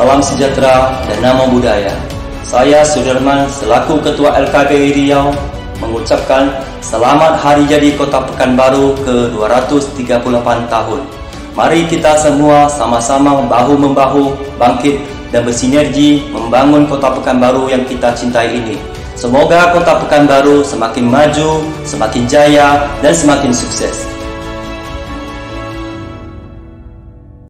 salam sejahtera dan namo buddhaya. Saya Sudirman selaku Ketua LKPI Riau mengucapkan selamat hari jadi Kota Pekanbaru ke-238 tahun. Mari kita semua sama-sama bahu-membahu bangkit dan bersinergi membangun Kota Pekanbaru yang kita cintai ini. Semoga Kota Pekanbaru semakin maju, semakin jaya, dan semakin sukses.